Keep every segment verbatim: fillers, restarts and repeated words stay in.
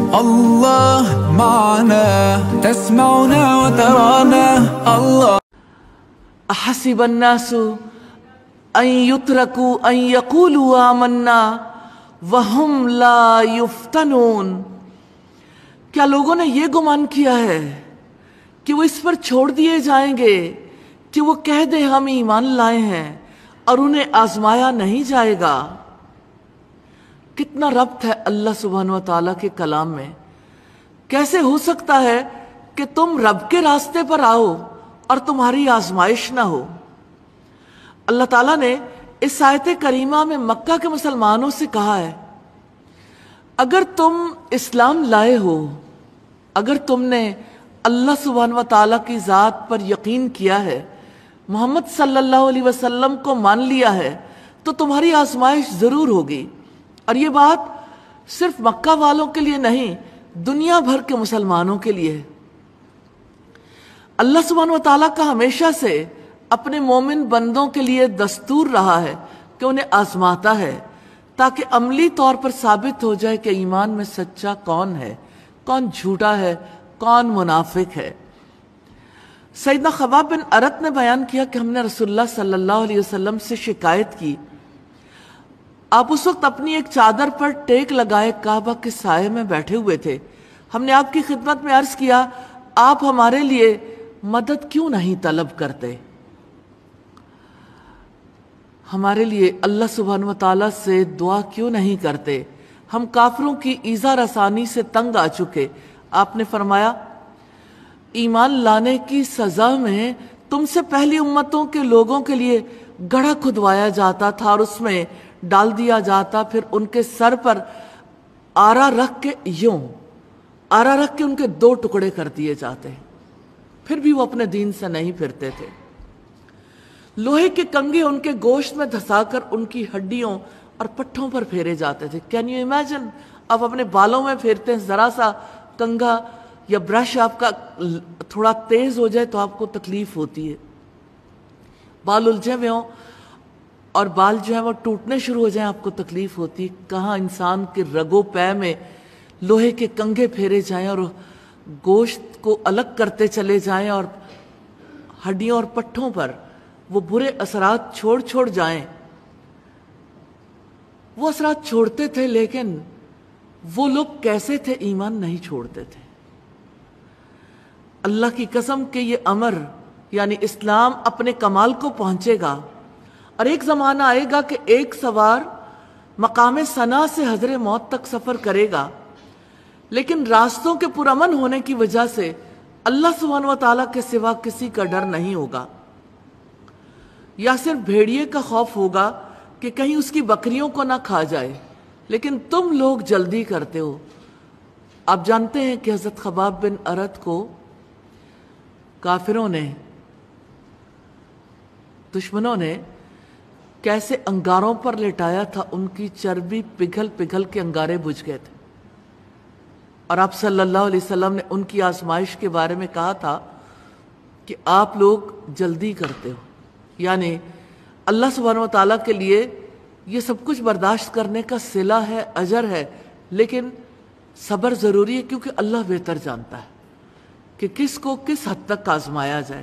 الله معنا تسمعنا وترانا الله أحسب الناس أن يتركوا أن يقولوا آمنا وهم لا يفتنون. کیا لوگوں نے یہ گمان کیا ہے کہ وہ اس پر چھوڑ دیے جائیں گے کہ وہ کہہ دیں ہم ایمان لائے ہیں اور انہیں آزمایا نہیں جائے گا؟ کتنا ربط ہے اللہ سبحانہ و تعالیٰ کے کلام میں. کیسے ہو سکتا ہے کہ تم رب کے راستے پر آؤ اور تمہاری آزمائش نہ ہو؟ اللہ تعالیٰ نے اس آیت کریمہ میں مکہ کے مسلمانوں سے کہا ہے اگر تم اسلام لائے ہو، اگر تم نے اللہ سبحانہ و تعالیٰ کی ذات پر یقین کیا ہے، محمد صلی اللہ علیہ وسلم کو مان لیا ہے، تو تمہاری آزمائش ضرور ہوگی. اور یہ بات صرف مکہ والوں کے لیے نہیں، دنیا بھر کے مسلمانوں کے لیے ہے. اللہ سبحانہ و تعالیٰ کا ہمیشہ سے اپنے مومن بندوں کے لیے دستور رہا ہے کہ انہیں آزماتا ہے تاکہ عملی طور پر ثابت ہو جائے کہ ایمان میں سچا کون ہے، کون جھوٹا ہے، کون منافق ہے. سیدنا خباب بن ارت نے بیان کیا کہ ہم نے رسول اللہ صلی اللہ علیہ وسلم سے شکایت کی. آپ اس وقت اپنی ایک چادر پر ٹیک لگائے کعبہ کے سائے میں بیٹھے ہوئے تھے. ہم نے آپ کی خدمت میں عرض کیا آپ ہمارے لیے مدد کیوں نہیں طلب کرتے، ہمارے لیے اللہ سبحانہ و تعالیٰ سے دعا کیوں نہیں کرتے، ہم کافروں کی ایذا رسانی سے تنگ آ چکے. آپ نے فرمایا ایمان لانے کی سزا میں تم سے پہلی امتوں کے لوگوں کے لیے گڑھا کھدوایا جاتا تھا اور اس میں ڈال دیا جاتا، پھر ان کے سر پر آرا رکھ کے یوں آرا رکھ کے ان کے دو ٹکڑے کر دیے جاتے، پھر بھی وہ اپنے دین سے نہیں پھرتے تھے. لوہے کے کنگے ان کے گوشت میں دھسا کر ان کی ہڈیوں اور پٹھوں پر پھیرے جاتے تھے. Can you imagine? آپ اپنے بالوں میں پھیرتے ہیں، ذرا سا کنگا یا برش آپ کا تھوڑا تیز ہو جائے تو آپ کو تکلیف ہوتی ہے، بال الجھے ہوئے ہوں اور بال جو ہیں وہ ٹوٹنے شروع ہو جائیں آپ کو تکلیف ہوتی ہے. کہاں انسان کے رگو پے میں لوہے کے کنگے پھیرے جائیں اور گوشت کو الگ کرتے چلے جائیں اور ہڈیوں اور پٹھوں پر وہ برے اثرات چھوڑ چھوڑ جائیں. وہ اثرات چھوڑتے تھے لیکن وہ لوگ کیسے تھے؟ ایمان نہیں چھوڑتے تھے. اللہ کی قسم کہ یہ امر یعنی اسلام اپنے کمال کو پہنچے گا اور ایک زمانہ آئے گا کہ ایک سوار مقام ثنا سے حضر موت تک سفر کرے گا، لیکن راستوں کے پرامن ہونے کی وجہ سے اللہ سبحانہ و تعالیٰ کے سوا کسی کا ڈر نہیں ہوگا. یا صرف بھیڑیے کا خوف ہوگا کہ کہیں اس کی بکریوں کو نہ کھا جائے، لیکن تم لوگ جلدی کرتے ہو. آپ جانتے ہیں کہ حضرت خباب بن ارت کو کافروں نے، دشمنوں نے کیسے انگاروں پر لٹایا تھا، ان کی چربی پگھل پگھل کے انگارے بجھ گئے تھے. اور آپ صلی اللہ علیہ وسلم نے ان کی آزمائش کے بارے میں کہا تھا کہ آپ لوگ جلدی کرتے ہو، یعنی اللہ سبحانہ و تعالیٰ کے لیے یہ سب کچھ برداشت کرنے کا صلہ ہے، اجر ہے، لیکن صبر ضروری ہے کیونکہ اللہ بہتر جانتا ہے کہ کس کو کس حد تک آزمایا جائے.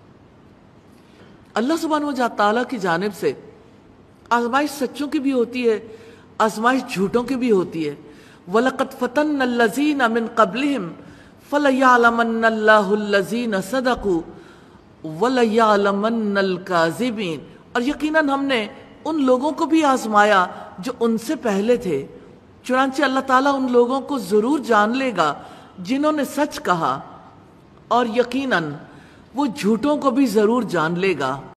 اللہ سبحانہ و تعالیٰ کی جانب سے آزمائش سچوں کی بھی ہوتی ہے، آزمائش جھوٹوں کی بھی ہوتی ہے. وَلَقَدْ فَتَنَّ الَّذِينَ مِن قَبْلِهِمْ فَلَيَعْلَمَنَّ اللَّهُ الَّذِينَ صَدَقُوا وَلَيَعْلَمَنَّ الْكَاذِبِينَ. اور یقیناً ہم نے ان لوگوں کو بھی آزمایا جو ان سے پہلے تھے، چنانچہ اللہ تعالیٰ ان لوگوں کو ضرور جان لے گا جنہوں نے سچ کہا، اور یقیناً وہ جھوٹوں کو بھی ضرور جان لے گا.